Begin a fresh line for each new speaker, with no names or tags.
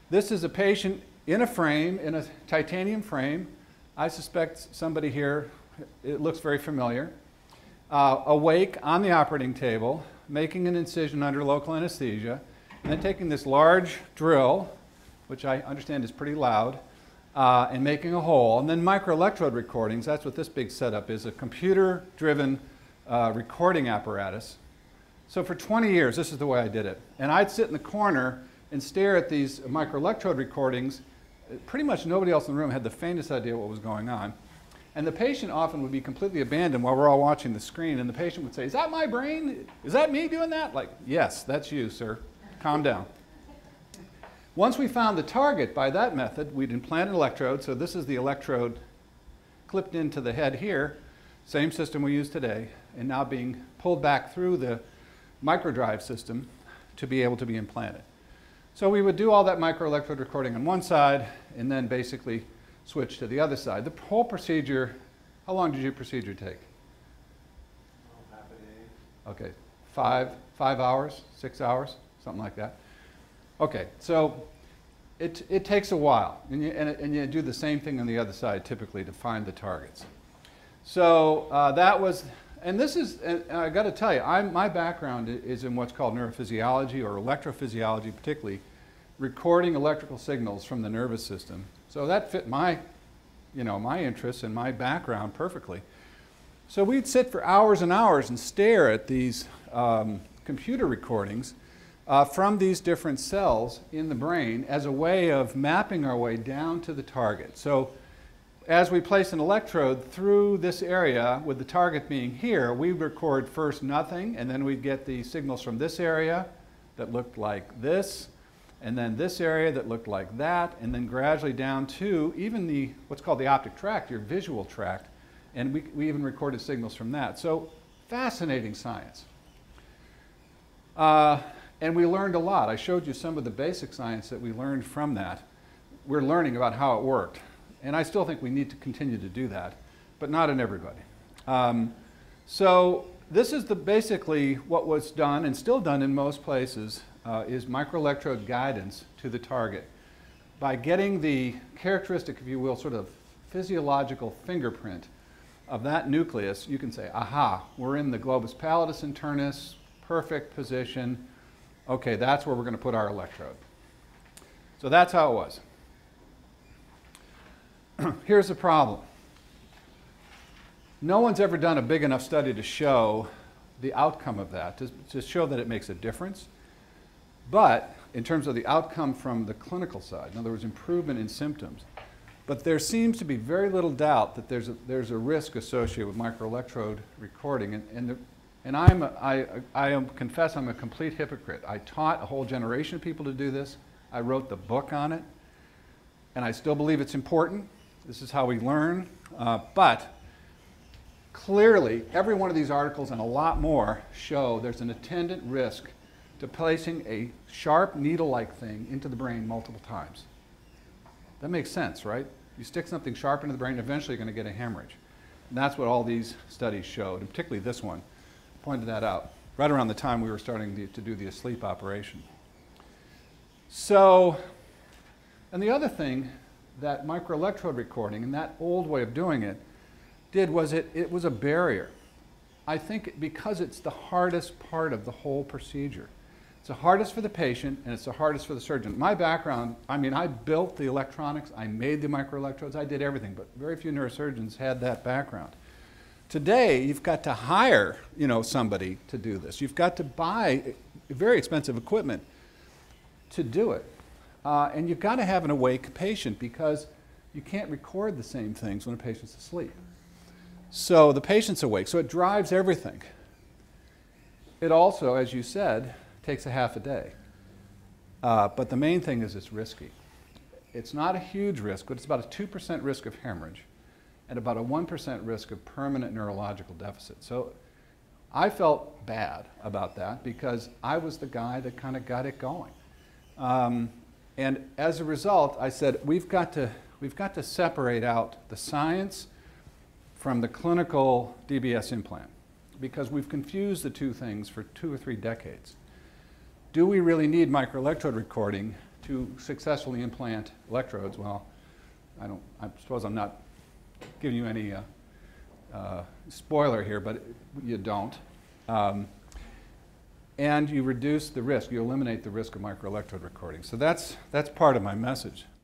This is a patient in a frame, in a titanium frame. I suspect somebody here, it looks very familiar, awake on the operating table, making an incision under local anesthesia, and then taking this large drill, which I understand is pretty loud, and making a hole. And then microelectrode recordings, that's what this big setup is, a computer-driven recording apparatus. So for 20 years, this is the way I did it. And I'd sit in the corner and stare at these microelectrode recordings. Pretty much nobody else in the room had the faintest idea what was going on. And the patient often would be completely abandoned while we're all watching the screen, and the patient would say, "Is that my brain? Is that me doing that?" Like, "Yes, that's you, sir. Calm down." Once we found the target by that method, we'd implant an electrode. So this is the electrode clipped into the head here, same system we use today, and now being pulled back through the microdrive system to be able to be implanted. So we would do all that microelectrode recording on one side and then basically switch to the other side. The whole procedure, how long did your procedure take?
Half a day.
Okay, 5 hours, 6 hours, something like that. Okay, so it takes a while, and you do the same thing on the other side typically to find the targets. So that was, and this is, and I got to tell you, my background is in what's called neurophysiology or electrophysiology, particularly recording electrical signals from the nervous system. So that fit my interests and my background perfectly. So we'd sit for hours and hours and stare at these computer recordings from these different cells in the brain as a way of mapping our way down to the target. So as we place an electrode through this area with the target being here, we record first nothing, and then we'd get the signals from this area that looked like this, and then this area that looked like that, and then gradually down to even the what's called the optic tract, your visual tract, and we even recorded signals from that. So fascinating science. And we learned a lot. I showed you some of the basic science that we learned from that. We're learning about how it worked. And I still think we need to continue to do that, but not in everybody. So this is basically what was done and still done in most places is microelectrode guidance to the target. By getting the characteristic, if you will, sort of physiological fingerprint of that nucleus, you can say, aha, we're in the globus pallidus internus, perfect position. Okay, that's where we're going to put our electrode. So that's how it was. Here's the problem. No one's ever done a big enough study to show the outcome of that, to show that it makes a difference. But in terms of the outcome from the clinical side, in other words, improvement in symptoms, but there seems to be very little doubt that there's a risk associated with microelectrode recording. And I confess I'm a complete hypocrite. I taught a whole generation of people to do this. I wrote the book on it. And I still believe it's important. This is how we learn. But clearly, every one of these articles and a lot more show there's an attendant risk to placing a sharp needle-like thing into the brain multiple times. That makes sense, right? You stick something sharp into the brain, eventually you're going to get a hemorrhage. And that's what all these studies showed, and particularly this one pointed that out right around the time we were starting to do the asleep operation. So, and the other thing that microelectrode recording and that old way of doing it did was it was a barrier. I think because it's the hardest part of the whole procedure. It's the hardest for the patient and it's the hardest for the surgeon. My background, I mean, I built the electronics, I made the microelectrodes, I did everything, but very few neurosurgeons had that background. Today, you've got to hire, somebody to do this. You've got to buy very expensive equipment to do it. And you've got to have an awake patient because you can't record the same things when a patient's asleep. So the patient's awake, so it drives everything. It also, as you said, takes a half a day. But the main thing is it's risky. It's not a huge risk, but it's about a 2% risk of hemorrhage and about a 1% risk of permanent neurological deficit. So I felt bad about that because I was the guy that kind of got it going. And as a result, I said, we've got to separate out the science from the clinical DBS implant because we've confused the two things for 2 or 3 decades. Do we really need microelectrode recording to successfully implant electrodes, well, I suppose I'm not giving you any spoiler here, but you don't. And you reduce the risk, you eliminate the risk of microelectrode recording. So that's part of my message.